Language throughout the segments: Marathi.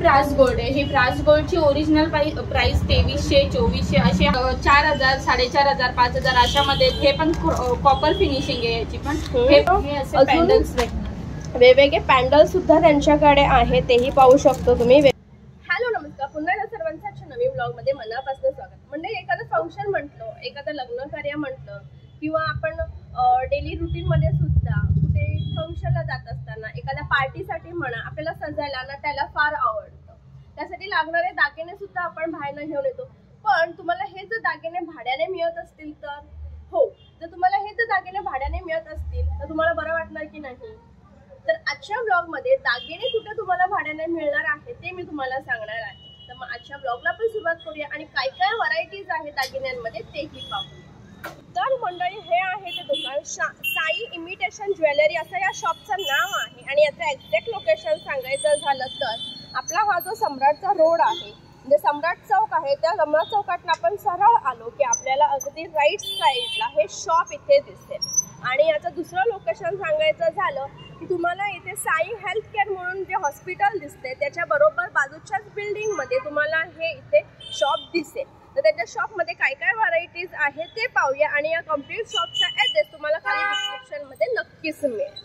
ब्रास गोल्ड आहे। ही ब्रास गोल्डची ओरिजिनल प्राइस 2300 2400 असे 4000 4500 5000 अशामध्ये। हे पण कॉपर फिनिशिंग आहे याची पण। हे असे पॅन्डल्स वेगवेगळे पॅन्डल सुद्धा त्यांच्याकडे आहे, तेही पाहू शकतो तुम्ही। हॅलो नमस्कार, पुन्हा एकदा सर्वांचं नवीन ब्लॉग मध्ये मनापासून स्वागत। म्हणजे एखादं फंक्शन म्हटलं, एखादं लग्न कार्य म्हटलं किंवा आपण डेली रुटीन मध्ये सुद्धा कुठे फंक्शनला जात असताना एखाद्या पार्टीसाठी म्हणा आपल्याला सजायला ना त्याला फार आवडतं। त्यासाठी लागणारे दागिने सुद्धा आपण बाहेर घेऊन येतो। पण तुम्हाला हे जर दागिने भाड्याने मिळत असतील तर हो, जर तुम्हाला हे जर दागिने भाड्याने मिळत असतील तर तुम्हाला बरं वाटणार की नाही? तर आजच्या ब्लॉग मध्ये दागिने कुठे तुम्हाला भाड्याने मिळणार आहे ते मी तुम्हाला सांगणार आहे। तर मग आजच्या ब्लॉगला पण सुरुवात करूया आणि काय काय व्हरायटीज आहेत दागिन्यांमध्ये तेही पाहूया। तर मंडळी, हे आहे ते दुकान साई इमिटेशन ज्वेलरी असं या शॉपचं नाव आहे। आणि याचं एक्झॅक्ट लोकेशन सांगायचं झालं तर आपला हा जो सम्राटचा रोड आहे, म्हणजे सम्राट चौक आहे, त्या सम्राट चौकातून आपण सरळ आलो की आपल्याला अगदी राईट साईडला हे शॉप इथे दिसेल। आणि याचं दुसरं लोकेशन सांगायचं झालं की तुम्हाला इथे साई हेल्थ केअर म्हणून जे हॉस्पिटल दिसते त्याच्या बरोबर बाजूच्याच बिल्डिंग मध्ये तुम्हाला हे इथे शॉप दिसेल। तर त्याच्या शॉपमध्ये काय काय व्हरायटीज आहे ते पाहूया आणि या कम्प्लीट शॉपचा ॲड्रेस तुम्हाला खाली डिस्क्रिप्शन मध्ये नक्कीच मिळेल।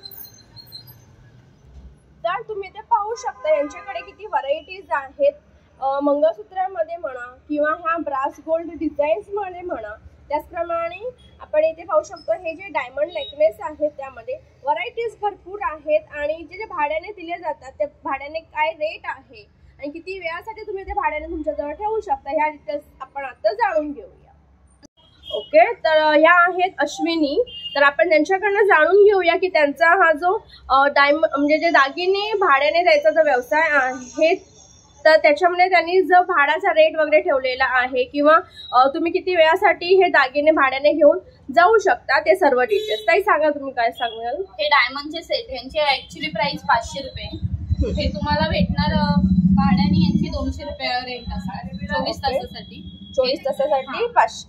तर तुम्ही ते पाहू शकता यांच्याकडे किती व्हरायटीज आहेत, मंगळसूत्रामध्ये म्हणा किंवा ह्या ब्रास गोल्ड डिझाईन्स मध्ये म्हणा। त्याचप्रमाणे आपण इथे पाहू शकतो हे जे डायमंड नेकलेस आहेत त्यामध्ये व्हरायटीज भरपूर आहेत। आणि जे भाड्याने दिले जातात ते भाड्याने काय रेट आहे आणि किती वेळासाठी तुम्ही ते भाड्याने तुमच्याजवळ ठेवू शकता ह्या डिटेल्स आपण आता जाणून घेऊया। ओके, तर ह्या आहेत अश्विनी। तर आपण त्यांच्याकडनं जाणून घेऊया की त्यांचा हा जो म्हणजे जे दागिने भाड्याने द्यायचा जो व्यवसाय आहे तर त्याच्यामध्ये त्यांनी जो भाड्याचा रेट वगैरे ठेवलेला आहे किंवा तुम्ही किती वेळासाठी हे दागिने भाड्याने घेऊन जाऊ शकता ते सर्व डिटेल्स। ताई सांगा, तुम्ही काय सांगाल? हे डायमंडचे सेट यांची ऍक्च्युअली प्राइस 500 रुपये। हे तुम्हाला भेटणार भाड्याने यांची 200 रुपये रेंट असणार 24 तासासाठी। 24 तासासाठी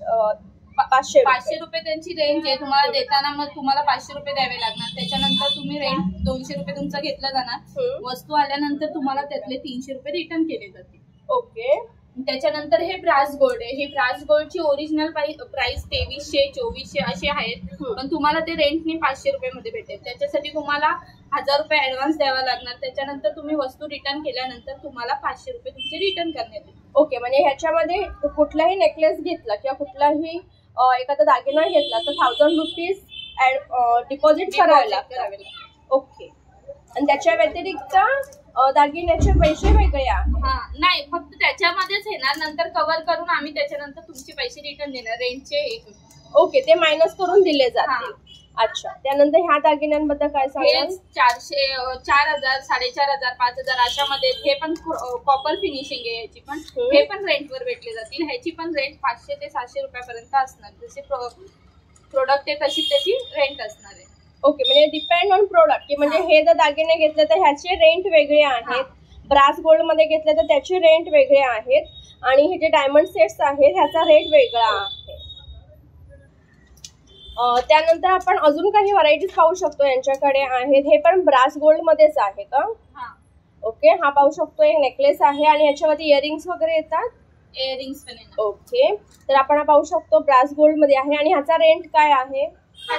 500 रुपये त्यांची रेंज आहे। तुम्हाला देताना मग तुम्हाला 500 रुपये द्यावे लागणार। त्याच्यानंतर तुम्ही रेंट 200 रुपये तुमचं घेतलं जाणार। वस्तू आल्यानंतर तुम्हाला त्यातले 300 रुपये रिटर्न केले जातील। ओके, त्याच्यानंतर हे ब्रास गोल्ड आहे। ही ब्रास गोल्डची ओरिजिनल प्राइस 2300 2400 अशी आहेत, पण तुम्हाला ते रेंटने 500 रुपये मध्ये भेटेल। त्याच्यासाठी तुम्हाला 1000 रुपये ऍडव्हान्स द्यावा लागणार। त्याच्यानंतर तुम्ही वस्तू रिटर्न केल्यानंतर तुम्हाला 500 रुपये तुमचे रिटर्न करण्यात येतील। ओके, म्हणजे ह्याच्यामध्ये कुठलाही नेकलेस घेतला किंवा कुठलाही एखादा दागिना घेतला तर 1000 रुपीज डिपॉझिट करावे लागतात। ओके, आणि त्याच्या व्यतिरिक्त दागिन्याचे पैसे वेगळे आहेत? हा, नाही, फक्त त्याच्यामध्येच येणार। नंतर कव्हर करून आम्ही त्याच्यानंतर तुमचे पैसे रिटर्न देणार रेंटचे एक। ओके, ते मायनस करून दिले जातील। अच्छा, त्यानंतर ह्या दागिन्यांबद्दल काय सांगाल? 400 4000 4500 5000 अशामध्ये। हे पण कॉपर फिनिशिंग आहे याची पण। हे पण रेंटवर भेटले जातील। ह्याची पण रेंट 500 ते 700 रुपयापर्यंत असणार। जसे प्रोडक्ट आहे तशी त्याची रेंट असणार आहे। ओके, म्हणजे डिपेंड ऑन प्रोडक्ट की म्हणजे हे जर दागिने घेतले तर ह्याचे रेंट वेगळे आहेत, ब्रास गोल्ड मध्ये घेतले तर त्याचे रेंट वेगळे आहेत आणि हे जे डायमंड सेट्स आहेत ह्याचा रेट वेगळा आहे। त्यानंतर आपण अजून काही व्हरायटीज पाहू शकतो यांच्याकडे आहेत। हे पण ब्रास गोल्ड मध्येच आहे का? ओके, हा पाहू शकतो एक नेकलेस आहे आणि याच्यामध्ये इयरिंग्स वगैरे येतात। इयरिंग्स पण येतात। ओके, तर आपण पाहू शकतो ब्रास गोल्ड मध्ये आहे आणि ह्याचा रेंट काय आहे?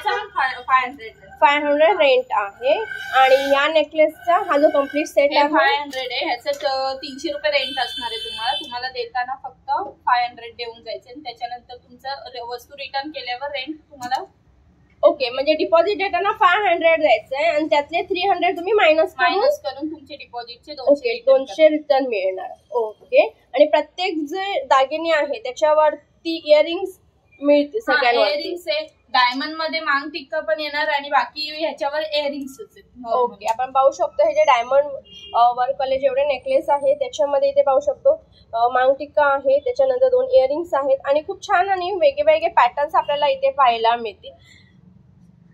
500 रेंट आहे। आणि या नेकलेसचा हा जो कम्प्लीट सेट आहे 500 आहे। ह्याचं 300 रुपये रेंट असणार आहे तुम्हाला देताना फक्त 500 देऊन जायचे आणि त्याच्यानंतर तुमचं वस्तू रिटर्न केल्यावर रेंट तुम्हाला। ओके, म्हणजे डिपॉझिट देताना 500 द्यायचंय आणि त्यातले 300 तुम्ही मायनस करून तुमचे डिपॉझिटचे 200 रिटर्न मिळणार। ओके, आणि प्रत्येक जे दागिने आहे त्याच्यावरती इयरिंग्स मिळते सगळ्यांना। इयरिंग्स आहे, डायमंड मध्ये मांग टिक्का पण येणार आणि बाकी ह्याच्यावर इयरिंग्स। ओके, आपण पाहू शकतो हे जे डायमंड वर्क वाले जेवढे नेकलेस आहे त्याच्यामध्ये इथे पाहू शकतो मांग टिक्का आहे, त्याच्यानंतर 2 इयरिंग्स आहेत आणि खूप छान आणि वेगवेगळे पॅटर्न्स आपल्याला इथे पाहायला मिळतील।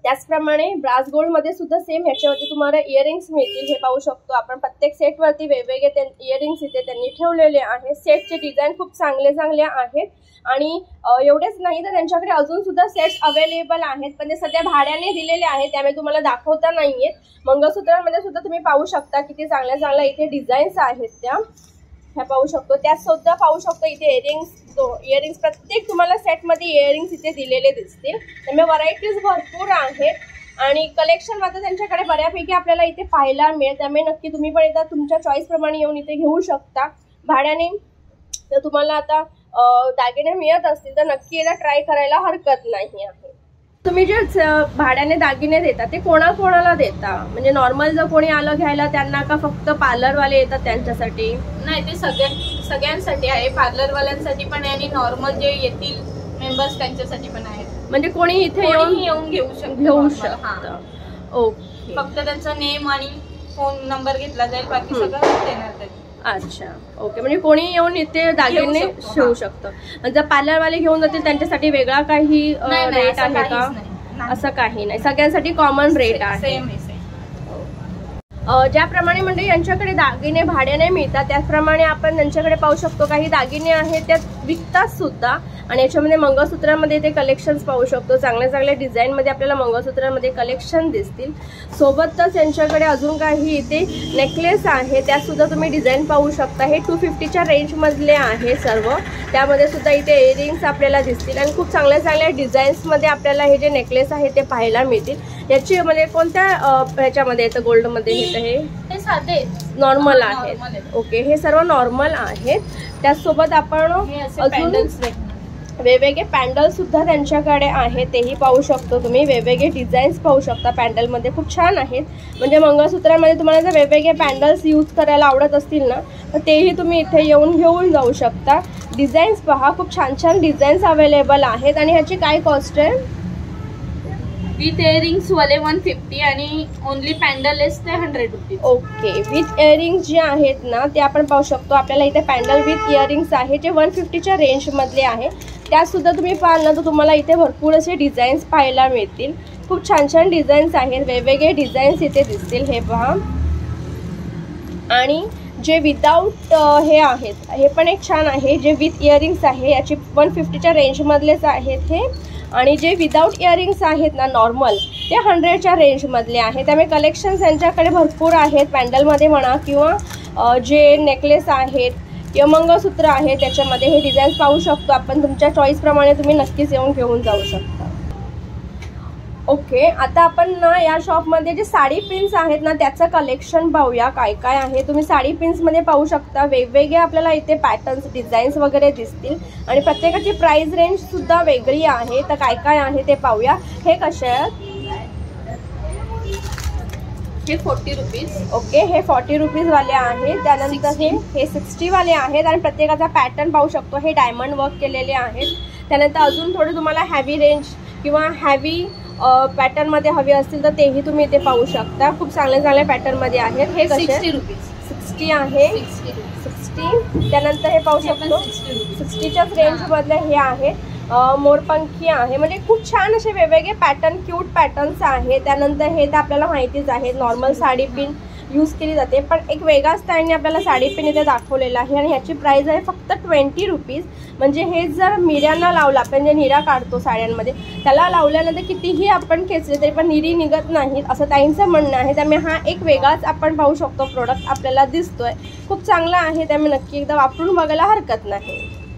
त्याचप्रमाणे ब्रास गोल्ड मध्ये सुद्धा सेम ह्याच्यावरती तुम्हाला इयरिंग्स मिळतील, हे पाहू शकतो आपण। प्रत्येक सेट वरती वेगवेगळे इयरिंग्स इथे त्यांनी ठेवलेले आहेत। सेटचे डिझाईन खूप चांगले चांगले आहेत आणि एवढेच नाही तर त्यांच्याकडे अजून सुद्धा सेट्स अवेलेबल आहेत, पण ते सध्या भाड्याने दिलेले आहेत त्यामुळे तुम्हाला दाखवता नाहीयेत। मंगळसूत्रांमध्ये सुद्धा तुम्ही पाहू शकता किती चांगल्या चांगल्या इथे डिझाईन्स आहेत त्या, ह्या पाहू शकतो। त्यात सुद्धा पाहू शकतो इथे इयरिंग्स प्रत्येक तुम्हाला सेटमध्ये इयरिंग्स इथे दिलेले दिसतील, त्यामुळे व्हरायटीज भरपूर आहेत आणि कलेक्शन मात्र त्यांच्याकडे बऱ्यापैकी आपल्याला इथे पाहायला मिळेल, त्यामुळे नक्की तुम्ही पण एकदा तुमच्या चॉईस प्रमाणे येऊन इथे घेऊ शकता भाड्याने। तर तुम्हाला आता दागिने मिळत असतील तर नक्की एकदा ट्राय करायला हरकत नाही आहे। तुम्ही जे भाड्याने दागिने देता ते कोणाकोणाला देता, म्हणजे नॉर्मल जर कोणी आलं घ्यायला त्यांना का फक्त पार्लरवाले येतात त्यांच्यासाठी? नाही, ते सगळ्यांसाठी आहे, पार्लरवाल्यांसाठी पण आहे आणि नॉर्मल जे येतील मेंबर्स त्यांच्यासाठी पण आहे। म्हणजे कोणी इथे येऊन घेऊ शकतं। ओके, फक्त त्यांचा नेम आणि फोन नंबर घेतला जाईल, बाकी सगळं देणार त्यांनी। अच्छा, ओके, म्हणजे कोणी येऊन इथे दागिने शिवू शकतं। जर पार्लरवाले घेऊन जातील त्यांच्यासाठी वेगळा काही रेट आहे का? असं काही नाही, सगळ्यांसाठी कॉमन रेट आहे। ज्याप्रमाणे म्हणजे यांच्याकडे दागिने भाड्याने मिळतात त्याचप्रमाणे आपण त्यांच्याकडे पाहू शकतो काही दागिने आहेत त्यात विकतात सुद्धा आणि याच्यामध्ये मंगळसूत्रामध्ये ते कलेक्शन्स पाहू शकतो। चांगल्या चांगल्या डिझाईनमध्ये आपल्याला मंगळसूत्रामध्ये कलेक्शन दिसतील। सोबतच यांच्याकडे अजून काही इथे नेकलेस आहे त्यात सुद्धा तुम्ही डिझाईन पाहू शकता। हे 250च्या रेंजमधले आहे सर्व, त्यामध्ये सुद्धा इथे इयरिंग्स आपल्याला दिसतील आणि खूप चांगल्या चांगल्या डिझाईन्समध्ये आपल्याला हे जे नेकलेस आहे ते पाहायला मिळतील। याची म्हणजे कोणत्या ह्याच्यामध्ये येतं? गोल्डमध्ये येतं हे साधे नॉर्मल आहेत। ओके, हे सर्व नॉर्मल आहेत। त्याचसोबत आपण अजून वेगवेगळे पॅन्डल सुद्धा त्यांच्याकडे आहे, तेही पाहू शकतो तुम्ही। वेगवेगळे डिझाईन्स पाहू शकता पॅन्डलमध्ये, खूप छान आहेत। म्हणजे मंगळसूत्रामध्ये तुम्हाला जर वेगवेगळे पॅन्डल्स यूज करायला आवडत असतील ना तर तेही तुम्ही इथे येऊन घेऊन जाऊ शकता। डिझाईन्स पहा, खूप छान छान डिझाईन्स अवेलेबल आहेत। आणि ह्याची काय कॉस्ट आहे? विथ इयरिंग्स वाले 150 आणि ओनली पॅन्डल ते 100 रुपीज। ओके, विथ इयरिंग्स जे आहेत ना ते आपण पाहू शकतो। आपल्याला इथे पॅन्डल विथ इयरिंग्स आहे जे 150च्या रेंजमधले आहे। त्यात सुद्धा तुम्ही पाहाल ना तर तुम्हाला इथे भरपूर असे डिझाईन्स पाहायला मिळतील। खूप छान छान डिझाईन्स आहेत, वेगवेगळे डिझाईन्स इथे दिसतील, हे पहा। आणि जे विदाऊट हे आहेत हे पण एक छान आहे, जे विथ इयरिंग्स आहे याची 150च्या रेंजमधलेच आहेत हे। आणि जे विदाऊट इयरिंग्स आहेत ना नॉर्मल ते 100च्या रेंजमधले आहे। त्यामुळे कलेक्शन्स यांच्याकडे भरपूर आहेत, पॅन्डलमध्ये म्हणा किंवा जे नेकलेस आहेत किंवा मंगळसूत्र आहे त्याच्यामध्ये हे डिझाईन्स पाहू शकतो आपण। तुमच्या चॉईसप्रमाणे तुम्ही नक्कीच येऊन घेऊन जाऊ शकता। ओके, आता आपण ना या शॉपमध्ये जे साडी पिन्स आहेत ना त्याचं कलेक्शन पाहूया काय काय आहे। तुम्ही साडी पिन्समध्ये पाहू शकता वेगवेगळे आपल्याला इथे पॅटर्न्स डिझाईन्स वगैरे दिसतील आणि प्रत्येकाची प्राइस रेंज सुद्धा वेगळी आहे। तर काय काय आहे ते पाहूया। हे कसे आहेत? हे 40 रुपीज। ओके, हे 40 रुपीज वाले आहेत। त्यानंतर हे 60 वाले आहेत आणि प्रत्येकाचा पॅटर्न पाहू शकतो, हे डायमंड वर्क केलेले आहेत। त्यानंतर अजून थोडे तुम्हाला हॅवी रेंज किंवा हॅवी पॅटर्नमध्ये हवे असतील तर तेही तुम्ही इथे पाहू शकता। खूप चांगल्या चांगल्या पॅटर्नमध्ये आहेत। हे कसे? 60 रुपीज। 60 आहे, 60। त्यानंतर हे पाहू शकतो 60च्याच रेंजमधले हे आहे, मोरपंखी आहे। म्हणजे खूप छान असे वेगवेगळे पॅटर्न, क्यूट पॅटर्न्स आहेत। त्यानंतर हे तर आपल्याला माहितीच आहे, नॉर्मल साडी पिन यूज केली जाते, पण एक वेगळा स्टाईलने आपल्याला साडी पिन इथे दाखवलेला आहे आणि ह्याची प्राइस आहे फक्त 20 रुपीज। म्हणजे हे जर मिऱ्यांना लावलं, आपण जे निरा काढतो साड्यांमध्ये त्याला लावल्यानंतर कितीही आपण खेचले तरी पण निरी निघत नाहीत असं ताईंचं म्हणणं आहे। त्यामुळे हा एक वेगळाच आपण पाहू शकतो प्रोडक्ट आपल्याला दिसतोय, खूप चांगला आहे। त्यामुळे नक्की एकदा वापरून बघायला हरकत नाही।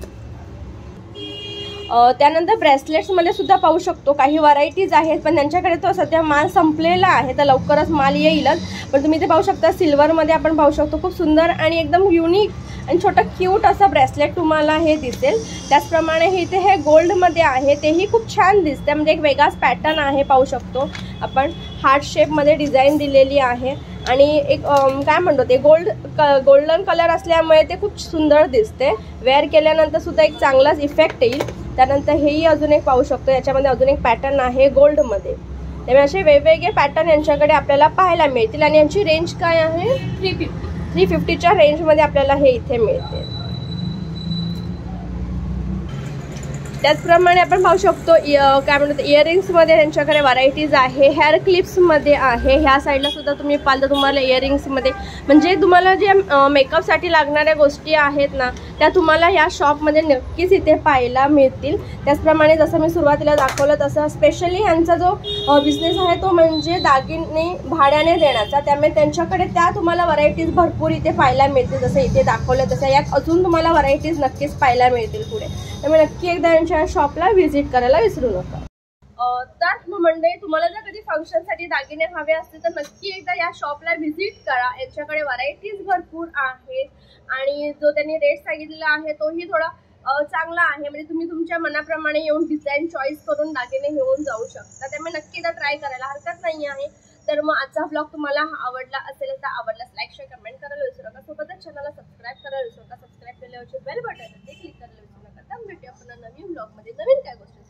त्यानंतर ब्रेसलेट्समध्ये सुद्धा पाहू शकतो काही व्हरायटीज आहेत, पण त्यांच्याकडे तो सध्या माल संपलेला आहे, तर लवकरच माल येईलच। पण तुम्ही इथे पाहू शकता सिल्वरमध्ये आपण पाहू शकतो, खूप सुंदर आणि एकदम युनिक आणि छोटं क्यूट असं ब्रेसलेट तुम्हाला हे दिसेल। त्याचप्रमाणे हे इथे हे गोल्डमध्ये आहे, तेही खूप छान दिसते, म्हणजे एक वेगळाच पॅटर्न आहे। पाहू शकतो आपण हार्ट शेपमध्ये डिझाईन दिलेली आहे आणि एक काय म्हणतो ते गोल्डन कलर असल्यामुळे ते खूप सुंदर दिसते। वेअर केल्यानंतर सुद्धा एक चांगलाच इफेक्ट येईल। त्यानंतर हेही अजून एक पाहू शकतो, याच्यामध्ये अजून एक पॅटर्न आहे गोल्डमध्ये। त्यामुळे असे वेगवेगळे पॅटर्न यांच्याकडे आपल्याला पाहायला मिळतील आणि यांची रेंज काय आहे? 350च्या रेंजमध्ये आपल्याला हे इथे मिळते। त्याचप्रमाणे आपण पाहू शकतो काय म्हणतात इयरिंग्समध्ये त्यांच्याकडे व्हरायटीज आहे, हेअर क्लिप्समध्ये आहे. ह्या साईडला सुद्धा तुम्ही पाहिलं तुम्हाला इयरिंग्समध्ये म्हणजे तुम्हाला जे मेकअपसाठी लागणाऱ्या गोष्टी आहेत ना त्या तुम्हाला या शॉपमध्ये नक्कीच इथे पाहायला मिळतील. त्याचप्रमाणे जसं मी सुरुवातीला दाखवलं तसं स्पेशली यांचा जो बिझनेस आहे तो म्हणजे दागिने भाड्याने देण्याचा, त्यामुळे त्यांच्याकडे त्या तुम्हाला व्हरायटीज भरपूर इथे पाहायला मिळतील. जसं इथे दाखवलं तसं यात अजून तुम्हाला व्हरायटीज नक्कीच पाहायला मिळतील पुढे, त्यामुळे नक्की एकदा यांच्या शॉपला व्हिजिट करायला विसरू नका. तर मंडळी तुम्हाला जर कधी फंक्शनसाठी दागिने हवे असतील तर नक्की एकदा या शॉपला व्हिजिट करा. यांच्याकडे व्हरायटीज भरपूर आहेत आणि जो त्यांनी रेट सांगितलेला आहे तोही थोडा चांगला आहे. म्हणजे तुम्ही तुमच्या मनाप्रमाणे येऊन डिझाईन चॉईस करून दागिने घेऊन जाऊ शकता, त्यामुळे नक्की एकदा ट्राय करायला हरकत नाही आहे. तर मग आजचा ब्लॉग तुम्हाला आवडला असेल तर आवडल्यास लाईक शेअर कमेंट करायला विसरू नका. सोबतच चॅनलला सबस्क्राईब करायला विसरू नका. सबस्क्राईब केल्यावरची बेल बटन क्लिक करायला विसरू नका. तर भेटूया पुन्हा नवीन ब्लॉगमध्ये नवीन काय गोष्टी